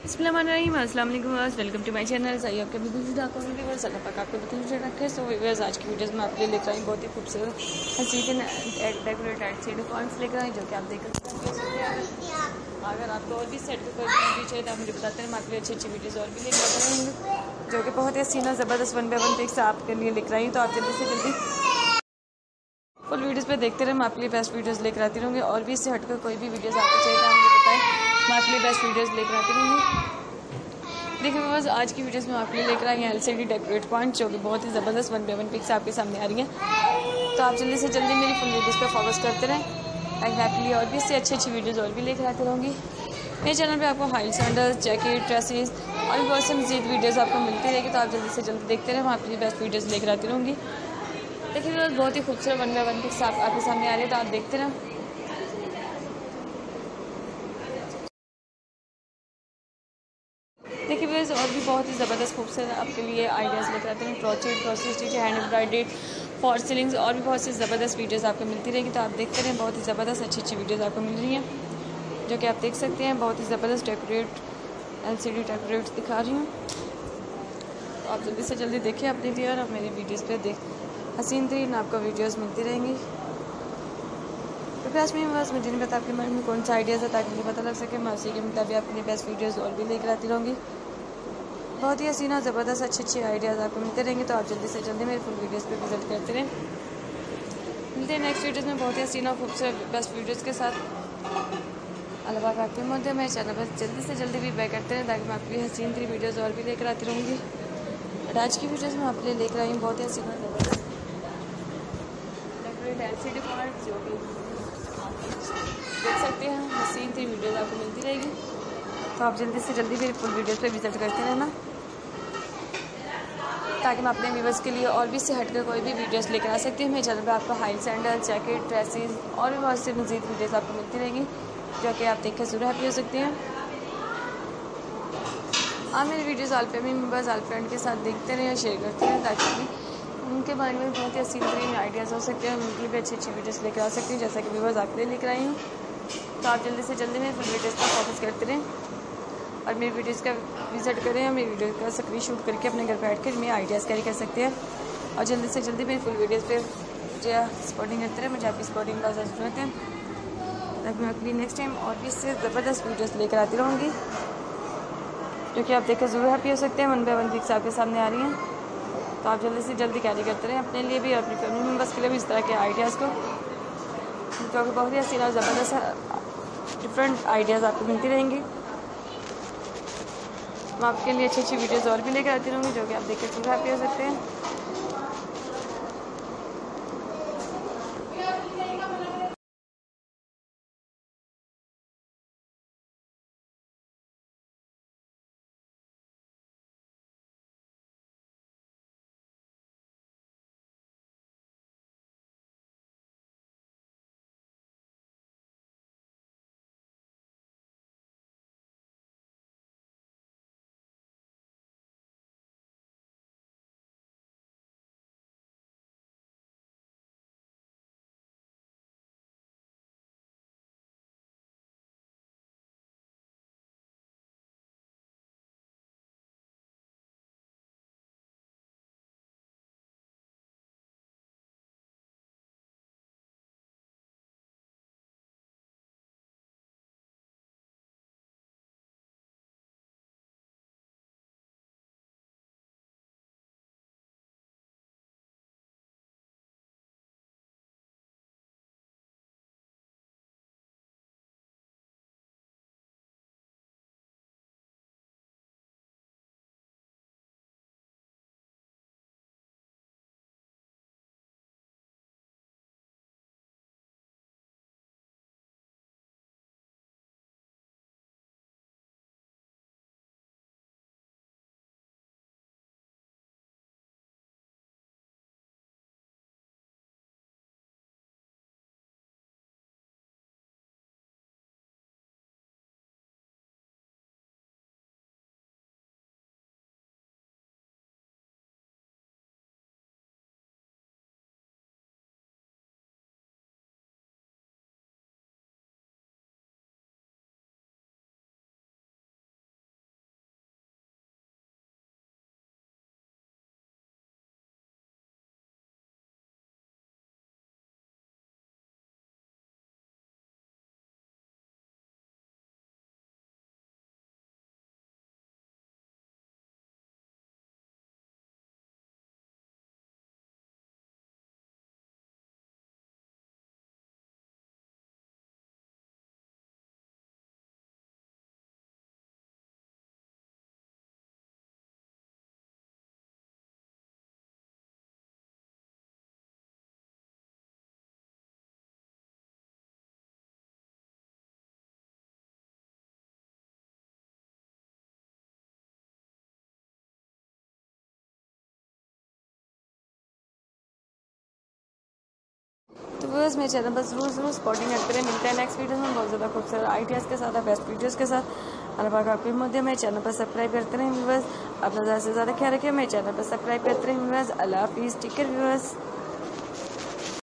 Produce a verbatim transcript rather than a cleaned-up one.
बिस्मिल्लाहिर्रहमानिर्रहीम, अस्सलाम वालेकुम, वेलकम टू माय चैनल। सही आपके भी दूसरी डाक होंगे व्यूअर्स, अल्लाह पाक आपको बिल्कुल ठीक रखे। सो व्यूअर्स, आज की वीडियोस में आपके लिए लेकर आई बहुत ही खूबसूरत हसीन डेकोरेट एंड सीडी फॉन्ट्स लेकर आई, जो कि आप देख सकते हैं। अगर आपको और भी सेट कोई वीडियो चाहिए तो आप मुझे बताते हैं, मैं आपके लिए अच्छी अच्छी वीडियोज़ और भी लेकर आते रहेंगे, जो कि बहुत ही हसीना ज़बरदस्त वन बाई वन पिक्स आपके लिए लेकर आई। तो आप जल्दी से जल्दी फुल वीडियोस पे देखते रहे, मैं आपके लिए बेस्ट वीडियोस लेकर आती रहूँगी। और भी इससे हटकर कोई भी वीडियोस आपको चाहिए तो मुझे बताएं, मैं आपके लिए बेस्ट वीडियोस लेकर आती रहूँगी। देखिए बस, आज की वीडियोस में आपके लिए लेकर आई हैं एलसीडी डेकोरेट पॉइंट, जो कि बहुत ही ज़बरदस्त वन बाई वन पिक्स आपके सामने आ रही हैं। तो आप जल्दी से जल्दी मेरी फुल वीडियोज़ पर फोकस करते रहें, ताकि मैं आपके लिए और भी इससे अच्छी अच्छी वीडियोज़ और भी लेकर आती रहूँगी। मेरे चैनल पर आपको हाई सैंडल्स, जैकेट, ड्रेसेस और भी बहुत सी मज़ीद वीडियोज़ आपको मिलती रहेगी। तो आप जल्दी से जल्दी देखते रहें, मैं आपके लिए बेस्ट वीडियोज़ लेकर आती रहूँगी। देखिए बस, बहुत ही खूबसूरत वन बाई वन पिक्स आप आपके सामने आ रही है, तो आप देखते रहें। देखिए बस, और भी बहुत ही ज़बरदस्त खूबसूरत आपके लिए आइडियाज़ लेकर आते हैं, crochet, cross stitch, hand embroidered, for sellings और भी बहुत सी ज़बरदस्त वीडियोज़ आपको मिलती रहेगी। तो आप देखते रहें, बहुत ही ज़बरदस्त अच्छी अच्छी वीडियोज़ आपको मिल रही हैं, जो कि आप देख सकते हैं। बहुत ही ज़बरदस्त डेकोरेट एलसीडी डेकोरेट दिखा रही हूँ, तो आप जल्दी से जल्दी देखिए अपने लिए, और मेरी वीडियोज़ पे देख हसीन तरीन आपको वीडियोज़ मिलती रहेंगी। तो क्लास में बस मुझे नहीं पता आपके मन में कौन सा आइडियाज़ है, ताकि मुझे पता लग सके, मैं उसी के मुताबिक आपके लिए बेस्ट वीडियोज़ और भी लेकर आती रहूँगी। बहुत ही हसीना ज़बरदस्त अच्छे अच्छे आइडियाज़ आपको मिलते रहेंगे। तो आप जल्दी से जल्दी मेरे फुल वीडियोज़ पे विजिट करते रहें। मिलते हैं नेक्स्ट वीडियोज़ में बहुत ही हसीना खूबसूरत बेस्ट वीडियोज़ के साथ। अल्लाह पाक आपके मदद मेरे चैनल पर जल्दी से जल्दी भी बैक करते हैं, ताकि मैं आपके लिए हसीन तरी वीडियोज़ और भी लेकर आती रहूँगी। और आज की वीडियोज़ में आपके लिए लेकर आई हूँ बहुत ही हसीना ज़बरदस्त डेकोरेट एलसीडी फॉन्ट, जो कि देख सकते हैं हसीन तरी वीडियोज़ आपको मिलती रहेगी। तो आप जल्दी से जल्दी मेरी फुल वीडियोज़ पे विजिट करते रहना, ताकि मैं अपने व्यूवर्स के लिए और भी इससे हटकर कोई भी वीडियोस लेकर आ सकती हूँ। मेरे चैनल पे आपको हाई सैंडल, जैकेट, ड्रेसेस और भी बहुत सी मज़ीद वीडियोस आपको मिलती रहेंगी, जो कि आप देखकर ज़रूर हैप्पी हो सकते हैं। आप मेरी videos all family members, all friend के साथ देखते रहें और शेयर करते रहें, ताकि उनके बारे में बहुत ही हसीन तरीन आइडियाज़ हो सकते हैं, उनके लिए भी अच्छी अच्छी वीडियोज़ लेकर आ सकती हूँ, जैसा कि व्यूवर्स आपके लिए लेकर आई हूँ। तो आप जल्दी से जल्दी मेरी फुल वीडियोज़ पर फोकस करते रहें और मेरी वीडियोज़ का विजिट करें, और मेरी वीडियो का स्क्रीन शूट करके अपने घर बैठ कर मेरे आइडियाज़ कैरी कर सकते हैं। और जल्दी से जल्दी मेरी फुल वीडियोज़ पे मुझे सपोर्टिंग करते रहे, मुझे आपकी सपोर्टिंग का ज़रूरत है, ताकि मैं अपनी नेक्स्ट टाइम और भी इससे ज़बरदस्त वीडियोज़ लेकर आती रहूँगी, जो कि आप देखकर ज़रूर हैप्पी हो सकते हैं। वन बाई वन पिक्स आपके सामने आ रही हैं, तो आप जल्दी से जल्दी कैरी करते रहें अपने लिए भी और अपनी फैमिली मेम्बर्स के लिए भी इस तरह के आइडियाज़ को, क्योंकि बहुत ही हसीना ज़बरदस्त डिफरेंट आइडियाज़ आपको मिलती रहेंगी। मैं आपके लिए अच्छी अच्छी वीडियोज़ और भी लेकर आती रहूँगी, जो कि आप देख के फुल हैप्पी हो सकते हैं। तो व्यूअर्स मेरे चैनल पर जरूर जरूर सपोर्टिंग करते रहे। मिलते हैं नेक्स्ट वीडियो में बहुत ज़्यादा खूबसूरत आइडियाज़ के साथ, बेस्ट वीडियोज़ के साथ। अल्लाह पाक आपकी मदद मेरे चैनल पर सब्सक्राइब करते रहें व्यूअर्स। अपना ज़्यादा से ज़्यादा ख्याल रखें, मेरे चैनल पर सब्सक्राइब करते रहें व्यूअर्स। अल्लाह हाफिज़, टेक केयर व्यूअर्स।